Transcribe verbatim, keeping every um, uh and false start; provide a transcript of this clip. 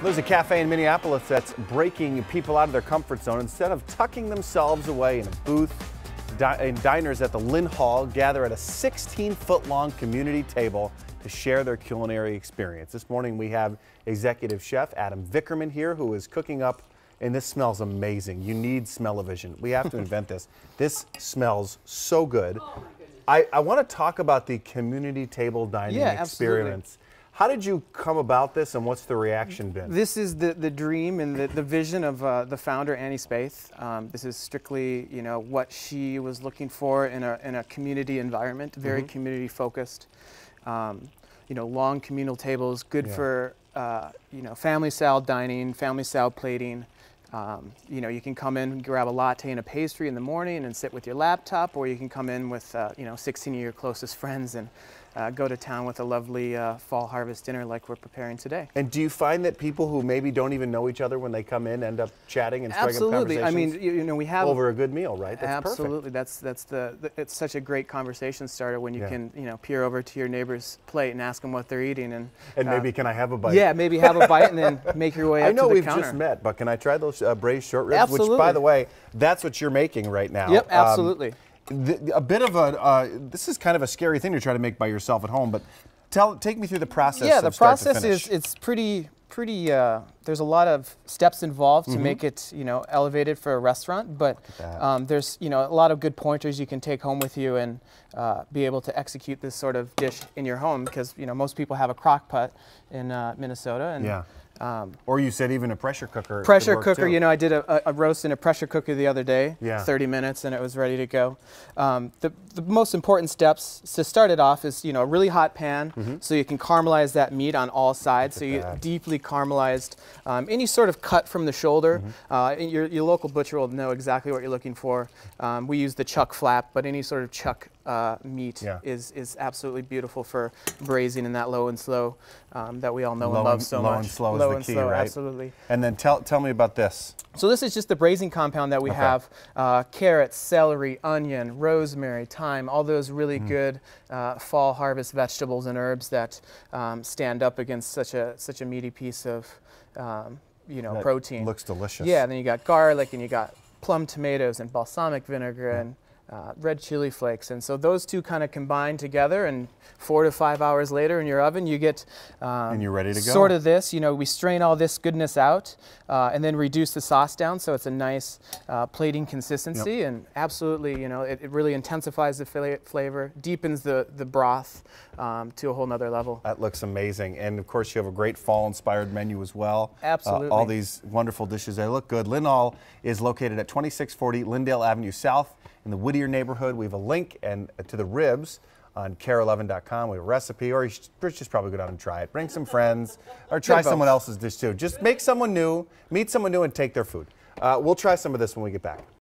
There's a cafe in Minneapolis that's breaking people out of their comfort zone. Instead of tucking themselves away in a booth, di and diners at the Lynhall gather at a sixteen foot long community table to share their culinary experience. This morning we have executive chef Adam Vickerman here, who is cooking up, and this smells amazing. You need smell-o-vision. We have to invent this. This smells so good. Oh I, I want to talk about the community table dining yeah, experience. Absolutely. How did you come about this, and what's the reaction been? This is the, the dream and the, the vision of uh, the founder, Annie Spaeth. Um, this is strictly, you know, what she was looking for in a, in a community environment, very mm-hmm. community focused. Um, you know, long communal tables, good yeah. for, uh, you know, family style dining, family style plating. Um, you know, you can come in and grab a latte and a pastry in the morning and sit with your laptop, or you can come in with, uh, you know, sixteen of your closest friends and uh, go to town with a lovely uh, fall harvest dinner like we're preparing today. And do you find that people who maybe don't even know each other when they come in end up chatting and striking up conversations? Absolutely. I mean, you, you know, we have over a good meal, right? That's absolutely. perfect. That's that's the, the it's such a great conversation starter when you yeah. can, you know, peer over to your neighbor's plate and ask them what they're eating, and and uh, maybe can I have a bite? Yeah, maybe have a bite and then make your way up I know to the we've counter. just met, but can I try those uh, braised short ribs? Absolutely. Which, by the way, that's what you're making right now. Yep, absolutely. Um, the, a bit of a uh, this is kind of a scary thing to try to make by yourself at home, but tell take me through the process. Yeah, the of start process to finish. is it's pretty pretty. Uh, there's a lot of steps involved mm-hmm. to make it, you know, elevated for a restaurant, but um, there's, you know, a lot of good pointers you can take home with you and uh, be able to execute this sort of dish in your home, because, you know, most people have a crock pot in uh, Minnesota, and yeah. Um, or you said even a pressure cooker. Pressure cooker, too. you know, I did a, a roast in a pressure cooker the other day, yeah. thirty minutes, and it was ready to go. Um, the, the most important steps to start it off is, you know, a really hot pan, mm-hmm. so you can caramelize that meat on all sides, so you that. deeply caramelized. Um, any sort of cut from the shoulder, mm-hmm. uh, your, your local butcher will know exactly what you're looking for. Um, we use the chuck flap, but any sort of chuck uh, meat yeah. is, is absolutely beautiful for braising in that low and slow um, that we all know low and love and, so low much. And slow low is and the key, slow, right? Absolutely. And then tell, tell me about this. So this is just the braising compound that we okay. have. Uh, carrots, celery, onion, rosemary, thyme, all those really mm. good uh, fall harvest vegetables and herbs that um, stand up against such a such a meaty piece of um, you know, that protein. Looks delicious. Yeah, and then you got garlic, and you got plum tomatoes and balsamic vinegar yeah. and Uh, red chili flakes, and so those two kind of combine together, and four to five hours later in your oven you get um, and you're ready to go. Sort of this, you know, we strain all this goodness out uh, and then reduce the sauce down so it's a nice uh, plating consistency, yep. and absolutely, you know, it, it really intensifies the fla flavor, deepens the the broth um, to a whole nother level. That looks amazing, and of course you have a great fall-inspired menu as well. Absolutely, uh, all these wonderful dishes. They look good. Lynhall is located at twenty-six forty Lindale Avenue South in the Whittier neighborhood. We have a link and uh, to the ribs on kare eleven dot com. We have a recipe, or you should just probably go down and try it. Bring some friends, or try someone else's dish too. Just make someone new, meet someone new, and take their food. Uh, we'll try some of this when we get back.